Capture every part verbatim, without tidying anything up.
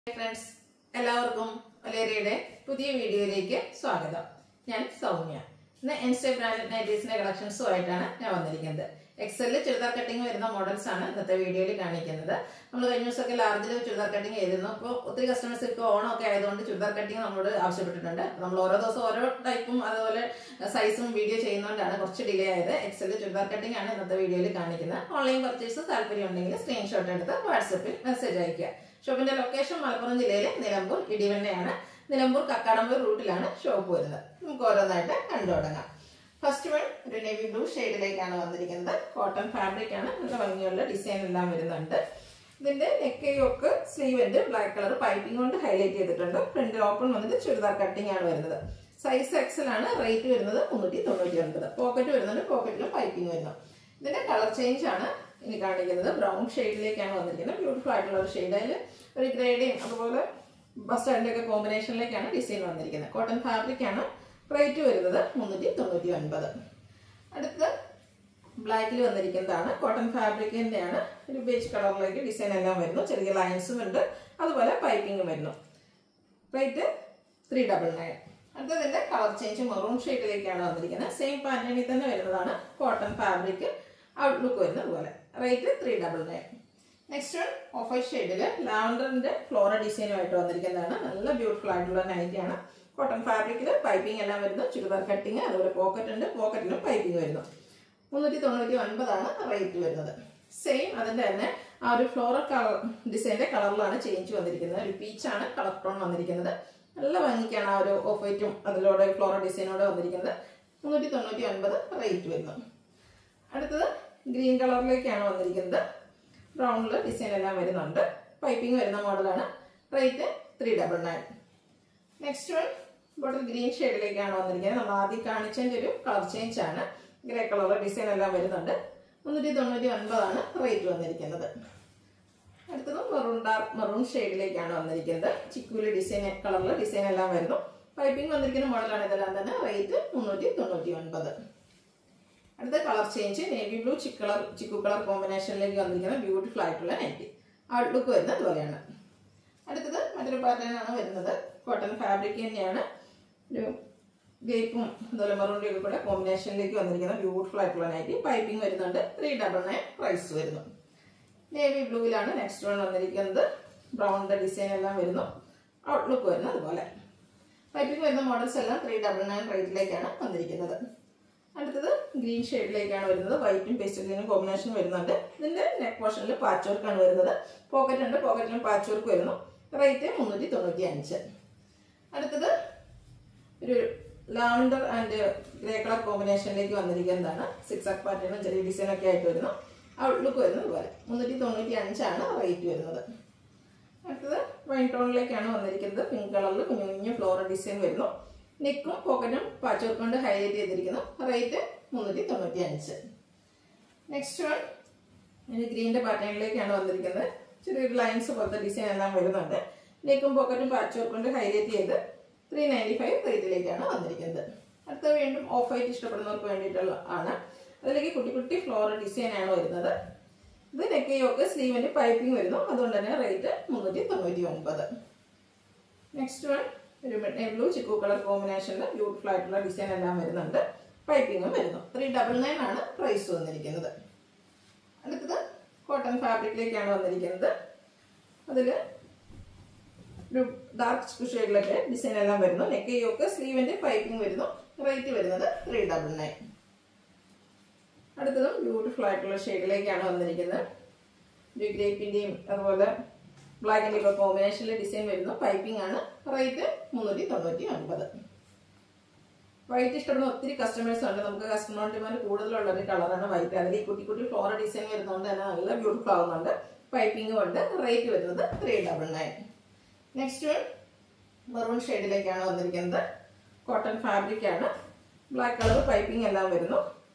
Friends എല്ലാവർക്കും വലേറിയയുടെ പുതിയ വീഡിയോയിലേക്ക് സ്വാഗതം. ഞാൻ സൗമ്യ. ഇന്ന് എൻസ്റ്റേ ബ്രാൻഡ് നൈറ്റീസിന്റെ കളക്ഷൻസുമായിട്ടാണ് ഞാൻ വന്നിരിക്കുന്നത്. എക്സലിൽ ചുരിദാർ കട്ടിങ് വരുന്ന മോഡൽസ് ആണ് ഇന്നത്തെ വീഡിയോയിൽ കാണിക്കുന്നത്. നമ്മൾ കഴിഞ്ഞ ദിവസമൊക്കെ ലാർജിൽ ചുരിദാർ കട്ടിങ് ചെയ്തിരുന്നു. അപ്പോൾ ഒത്തിരി കസ്റ്റമേഴ്സ് ഇപ്പോൾ ഓണമൊക്കെ ആയതുകൊണ്ട് ചുരിദാർ കട്ടിങ് നമ്മളോട് ആവശ്യപ്പെട്ടിട്ടുണ്ട്. നമ്മൾ ഓരോ ദിവസം ഓരോ ടൈപ്പും അതുപോലെ സൈസും വീഡിയോ ചെയ്യുന്നതുകൊണ്ടാണ് കുറച്ച് ഡിലേ ആയത്. എക്സലിൽ ചുരിദാർ കട്ടിങ് ആണ് ഇന്നത്തെ വീഡിയോയിൽ കാണിക്കുന്നത്. ഓൺലൈൻ പർച്ചേസ് താല്പര്യം ഉണ്ടെങ്കിൽ സ്ക്രീൻഷോട്ട് എടുത്ത് വാട്സപ്പിൽ മെസ്സേജ് അയക്കുക. ഷോപ്പിന്റെ ലൊക്കേഷൻ മലപ്പുറം ജില്ലയിലെ നിലമ്പൂർ ഇടിവണ്ണയാണ്. നിലമ്പൂർ കക്കാടമ്പൂർ റൂട്ടിലാണ് ഷോപ്പ് വരുന്നത്. നമുക്ക് ഓരോന്നായിട്ട് കണ്ടു തുടങ്ങാം. ഫസ്റ്റ് വൺ ഒരു നേവി ബ്ലൂ ഷെയ്ഡിലേക്കാണ് വന്നിരിക്കുന്നത്. കോട്ടൺ ഫാബ്രിക് ആണ്. നല്ല ഭംഗിയുള്ള ഡിസൈൻ എല്ലാം വരുന്നുണ്ട്. ഇതിന്റെ നെക്കയൊക്കെ സ്ലീവിന്റെ ബ്ലാക്ക് കളർ പൈപ്പിംഗ് കൊണ്ട് ഹൈലൈറ്റ് ചെയ്തിട്ടുണ്ട്. ഫ്രണ്ട് ഓപ്പൺ വന്നിട്ട് ചുരിദാർ കട്ടിംഗ് ആണ് വരുന്നത്. സൈസ് എക്സൽ ആണ്. റേറ്റ് വരുന്നത് മുന്നൂറ്റി തൊണ്ണൂറ്റി ഒൻപത്. പോക്കറ്റ് വരുന്നുണ്ട്. പോക്കറ്റിലും പൈപ്പിംഗ് വരുന്നു. ഇതിന്റെ കളർ ചേഞ്ച് ആണ് ഇനി കാണിക്കുന്നത്. ബ്രൗൺ ഷെയ്ഡിലേക്കാണ് വന്നിരിക്കുന്നത്. ബ്യൂട്ടിഫുൾ ആയിട്ടുള്ള ഒരു ഷെയ്ഡ്. അതിൽ ഒരു ഗ്രേഡിയും അതുപോലെ ബസ്റ്റാൻഡിന്റെ ഒക്കെ കോമ്പിനേഷനിലേക്കാണ് ഡിസൈൻ വന്നിരിക്കുന്നത്. കോട്ടൺ ഫാബ്രിക് ആണ്. റേറ്റ് വരുന്നത് മുന്നൂറ്റി തൊണ്ണൂറ്റി ഒൻപത്. അടുത്ത് ബ്ലാക്കിൽ വന്നിരിക്കുന്നതാണ്. കോട്ടൺ ഫാബ്രിക്കിന്റെ ആണ്. ഒരു ബേജ് കളറിലേക്ക് ഡിസൈൻ എല്ലാം വരുന്നു. ചെറിയ ലൈൻസും ഉണ്ട്. അതുപോലെ പൈപ്പിംഗും വരുന്നു. Rate three double nine. അടുത്തതിന്റെ കളർ ചേഞ്ച് മെറൂൺ ഷെയ്ഡിലേക്കാണ് വന്നിരിക്കുന്നത്. സെയിം പാറ്റേണിൽ തന്നെ വരുന്നതാണ്. കോട്ടൺ ഫാബ്രിക് ഔട്ട്ലുക്ക് വരുന്നത് പോലെ. Rate three double nine. Next one off white ഷെയ്ഡില് ലാവൻഡറിന്റെ ഫ്ലോറ ഡിസൈനുമായിട്ട് വന്നിരിക്കുന്നതാണ്. നല്ല ബ്യൂട്ടിഫുൾ ആയിട്ടുള്ള നൈറ്റി ആണ്. കോട്ടൺ ഫാബ്രിക്കില് പൈപ്പിംഗ് എല്ലാം വരുന്നു. ചുരിദാർ കട്ടിങ് അതുപോലെ പോക്കറ്റ് ഉണ്ട്. പോക്കറ്റിലും പൈപ്പിംഗ് വരുന്നു. മുന്നൂറ്റി തൊണ്ണൂറ്റി ഒൻപതാണ് റേറ്റ് വരുന്നത്. സെയിം അതിന്റെ തന്നെ ആ ഒരു ഫ്ലോറൽ കളർ ഡിസൈന്റെ കളറിലാണ് ചേഞ്ച് വന്നിരിക്കുന്നത്. ഒരു പീച്ചാണ് കളർ ടോൺ വന്നിരിക്കുന്നത്. നല്ല ഭംഗിക്കാണ് ആ ഒരു ഓഫ് വൈറ്റും അതിലൂടെ ഫ്ലോറൽ ഡിസൈനോടെ വന്നിരിക്കുന്നത്. മുന്നൂറ്റി തൊണ്ണൂറ്റി ഒൻപത് റേറ്റ് വരുന്നു. അടുത്തത് ഗ്രീൻ കളറിലേക്കാണ് വന്നിരിക്കുന്നത്. ബ്രൗണില് ഡിസൈൻ എല്ലാം വരുന്നുണ്ട്. പൈപ്പിംഗ് വരുന്ന മോഡലാണ്. Rate three double nine. Next one bottle green ഷെയ്ഡിലേക്കാണ് വന്നിരിക്കുന്നത്. നമ്മൾ ആദ്യം കാണിച്ചതിന്റെ ഒരു കളർ ചേഞ്ച് ആണ്. ഗ്രേ കളർ ഡിസൈൻ എല്ലാം വരുന്നുണ്ട്. മുന്നൂറ്റി തൊണ്ണൂറ്റി ഒൻപതാണ് റേറ്റ് വന്നിരിക്കുന്നത്. അടുത്തത് മെറൂൺ ഡാർക്ക് മെറൂൺ ഷെയ്ഡിലേക്കാണ് വന്നിരിക്കുന്നത്. ചിക്കുലി ഡിസൈൻ കളറിൽ ഡിസൈൻ എല്ലാം വരുന്നു. പൈപ്പിംഗ് വന്നിരിക്കുന്ന മോഡലാണ്. ഇതെല്ലാം തന്നെ റേറ്റ് മുന്നൂറ്റി തൊണ്ണൂറ്റി ഒൻപത്. അടുത്ത colour change navy blue chikoo colour chikoo colour കോമ്പിനേഷനിലേക്ക് വന്നിരിക്കുന്ന ബ്യൂട്ടിഫുൾ ആയിട്ടുള്ള നൈറ്റി. ഔട്ട്ലുക്ക് വരുന്നത് അതുപോലെയാണ്. അടുത്തത് മറ്റൊരു പാറ്റേൺ ആണ് വരുന്നത്. കോട്ടൺ ഫാബ്രിക് തന്നെയാണ്. ഒരു ഗേപ്പും അതുപോലെ മെറൂണിന്റെ ഒക്കെ കൂടെ കോമ്പിനേഷനിലേക്ക് വന്നിരിക്കുന്ന ബ്യൂട്ടിഫുൾ ആയിട്ടുള്ള നൈറ്റി. പൈപ്പിംഗ് വരുന്നുണ്ട്. ത്രീ ഡബിൾ നയൻ പ്രൈസ് വരുന്നു. നേവി ബ്ലൂവിലാണ് നെക്സ്റ്റ് വൺ വന്നിരിക്കുന്നത്. ബ്രൗണിന്റെ ഡിസൈൻ എല്ലാം വരുന്നു. ഔട്ട്ലുക്ക് വരുന്നത് അതുപോലെ. പൈപ്പിംഗ് വരുന്ന മോഡൽസ് എല്ലാം ത്രീ ഡബിൾ നയൻ റേറ്റിലേക്കാണ് വന്നിരിക്കുന്നത്. അടുത്തത് ഗ്രീൻ ഷെയ്ഡിലേക്കാണ് വരുന്നത്. വൈറ്റും പേസ്റ്റൽ ഗ്രീനും കോമ്പിനേഷൻ വരുന്നുണ്ട്. ഇതിന്റെ നെക്ക് പോർഷനിൽ പാച്ച് വർക്ക് ആണ് വരുന്നത്. പോക്കറ്റ് ഉണ്ട്. പോക്കറ്റിലും പാച്ച് വർക്ക് വരുന്നു. റേറ്റ് മുന്നൂറ്റി തൊണ്ണൂറ്റി അഞ്ച്. അടുത്തത് ഒരു ലാവൻഡർ ആൻഡ് ഗ്രേ കളർ കോമ്പിനേഷനിലേക്ക് വന്നിരിക്കുന്നതാണ്. സിക്സ് ആക്ക് പാറ്റേണും ചെറിയ ഡിസൈൻ ഒക്കെ ആയിട്ട് വരുന്നു. ഔട്ട്ലുക്ക് വരുന്നത് പോലെ. മുന്നൂറ്റി തൊണ്ണൂറ്റി അഞ്ചാണ് റേറ്റ് വരുന്നത്. അടുത്തത് വൈൻ ടോണിലേക്കാണ് വന്നിരിക്കുന്നത്. പിങ്ക് കളറിൽ കുഞ്ഞു കുഞ്ഞു ഫ്ലോറൽ ഡിസൈൻ വരുന്നു. നെക്കും പോക്കറ്റും പാച്ച് വർക്ക് കൊണ്ട് ഹൈലൈറ്റ് ചെയ്തിരിക്കുന്നു. റേറ്റ് മുന്നൂറ്റി തൊണ്ണൂറ്റി അഞ്ച്. നെക്സ്റ്റ് വൺ ഒരു ഗ്രീനിന്റെ പാറ്റേണിലേക്കാണ് വന്നിരിക്കുന്നത്. ചെറിയൊരു ലൈൻസ് പോലത്തെ ഡിസൈൻ എല്ലാം വരുന്നുണ്ട്. നെക്കും പോക്കറ്റും പാച്ച് വർക്ക് കൊണ്ട് ഹൈലൈറ്റ് ചെയ്ത് ത്രീ നയൻറ്റി ഫൈവ് റേറ്റിലേക്കാണ് വന്നിരിക്കുന്നത്. അടുത്ത വീണ്ടും ഓഫ് വൈറ്റ് ഇഷ്ടപ്പെടുന്നവർക്ക് വേണ്ടിയിട്ടുള്ള ആണ്. അതിലേക്ക് കുട്ടി കുട്ടി ഫ്ലോറൽ ഡിസൈൻ ആണ് വരുന്നത്. ഇത് നെക്കയൊക്കെ സ്ലീവിന്റെ പൈപ്പിംഗ് വരുന്നു. അതുകൊണ്ട് തന്നെ റേറ്റ് മുന്നൂറ്റി തൊണ്ണൂറ്റി ഒൻപത്. നെക്സ്റ്റ് വൺ ഒരു ബ്ലൂ ചിക്കു കളർ കോമ്പിനേഷനിൽ ബ്യൂട്ടിഫുൾ ആയിട്ടുള്ള ഡിസൈൻ എല്ലാം വരുന്നുണ്ട്. പൈപ്പിംഗും വരുന്നു. ത്രീ ഡബിൾ നയൻ ആണ് പ്രൈസ് വന്നിരിക്കുന്നത്. അടുത്തത് കോട്ടൺ ഫാബ്രിക്കിലേക്കാണ് വന്നിരിക്കുന്നത്. അതില് ഒരു ഡാർക്ക് ചിക്കു ഷെയ്ഡിലൊക്കെ ഡിസൈൻ എല്ലാം വരുന്നു. നെക്കയൊക്കെ സ്ലീവിന്റെ പൈപ്പിംഗ് വരുന്നു. റേറ്റ് വരുന്നത് ത്രീ ഡബിൾ നയൻ. അടുത്തതും ബ്യൂട്ടിഫുൾ ആയിട്ടുള്ള ഷെയ്ഡിലേക്കാണ് വന്നിരിക്കുന്നത്. ഒരു ഗ്രേപ്പിന്റെയും അതുപോലെ ബ്ലാക്കിന്റെ ഒക്കെ കോമ്പിനേഷനിൽ ഡിസൈൻ വരുന്നു. പൈപ്പിംഗ് ആണ്. റേറ്റ് മുന്നൂറ്റി തൊണ്ണൂറ്റി ഒൻപത്. വൈറ്റ് ഇഷ്ടപ്പെടുന്ന ഒത്തിരി കസ്റ്റമേഴ്സ് ഉണ്ട്. നമുക്ക് കസ്റ്റമർ ഡിമാൻഡ് കൂടുതലുള്ള ഒരു കളറാണ് വൈറ്റ്. അതിൽ ഈ കുട്ടി കുട്ടി ഫ്ലോറൽ ഡിസൈൻ വരുന്നതുകൊണ്ട് തന്നെ നല്ല ബ്യൂട്ടിഫുൾ ആവുന്നുണ്ട്. പൈപ്പിംഗും ഉണ്ട്. റേറ്റ് വരുന്നത് three double nine. Next one maroon ഷെയ്ഡിലേക്കാണ് വന്നിരിക്കുന്നത്. കോട്ടൺ ഫാബ്രിക് ആണ്. ബ്ലാക്ക് കളർ പൈപ്പിംഗ് എല്ലാം വരുന്നു.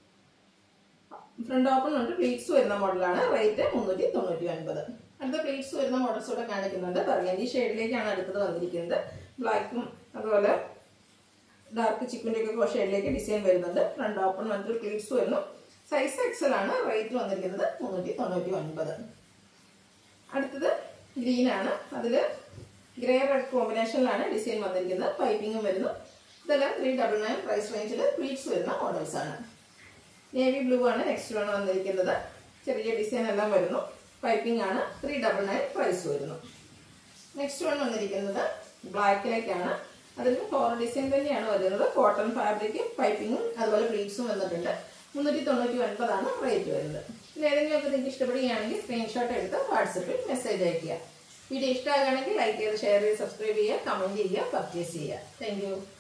ഫ്രണ്ട് ഓപ്പൺ ഉണ്ട്. പ്ലീറ്റ്സ് വരുന്ന മോഡലാണ്. റേറ്റ് മുന്നൂറ്റി തൊണ്ണൂറ്റി ഒൻപത്. അടുത്ത പ്ലീറ്റ്സ് വരുന്ന മോഡൽസ് കൂടെ കാണിക്കുന്നുണ്ട്. ബർഗൻഡി ഷെയ്ഡിലേക്കാണ് അടുത്തത് വന്നിരിക്കുന്നത്. ബ്ലാക്കും അതുപോലെ ഡാർക്ക് ചിക്കിന്റെ ഒക്കെ ഷെയ്ഡിലേക്ക് ഡിസൈൻ വരുന്നുണ്ട്. ഫ്രണ്ട് ഓപ്പൺ വന്നിട്ട് പ്ലീറ്റ്സ് വരുന്നു. സൈസ് എക്സൽ ആണ്. റേറ്റ് വന്നിരിക്കുന്നത് മുന്നൂറ്റി തൊണ്ണൂറ്റി ഒൻപത്. അടുത്തത് ഗ്രീൻ ആണ്. അതില് ഗ്രേ റെഡ് കോമ്പിനേഷനിലാണ് ഡിസൈൻ വന്നിരിക്കുന്നത്. പൈപ്പിങ്ങും വരുന്നു. ഇതെല്ലാം ത്രീ ഡബിൾ നയൻ പ്രൈസ് റേഞ്ചിൽ പ്ലീറ്റ്സ് വരുന്ന മോഡൽസ് ആണ്. നേവി ബ്ലൂ ആണ് നെക്സ്റ്റ് വൺ വന്നിരിക്കുന്നത്. ചെറിയ ഡിസൈൻ എല്ലാം വരുന്നു. പൈപ്പിംഗ് ആണ്. ത്രീ ഡബിൾ നയൻ പ്രൈസ് വരുന്നു. നെക്സ്റ്റ് വൺ വന്നിരിക്കുന്നത് ബ്ലാക്കിലേക്കാണ്. അതിൽ ഫ്ലോറൽ ഡിസൈൻ തന്നെയാണ് വരുന്നത്. കോട്ടൺ ഫാബ്രിക്കും പൈപ്പിങ്ങും അതുപോലെ പ്ലീറ്റ്സും വന്നിട്ടുണ്ട്. മുന്നൂറ്റി തൊണ്ണൂറ്റി ഒൻപതാണ് റേറ്റ് വരുന്നത്. ഇതിൽ ഏതെങ്കിലുമൊക്കെ നിങ്ങൾക്ക് ഇഷ്ടപ്പെടുകയാണെങ്കിൽ സ്ക്രീൻഷോട്ട് എടുത്ത് വാട്സപ്പിൽ മെസ്സേജ് അയയ്ക്കുക. വീഡിയോ ഇഷ്ടമാകുകയാണെങ്കിൽ ലൈക്ക് ചെയ്ത് ഷെയർ ചെയ്ത് സബ്സ്ക്രൈബ് ചെയ്യുക, കമൻറ്റ് ചെയ്യുക, പർച്ചേസ് ചെയ്യുക. Thank U.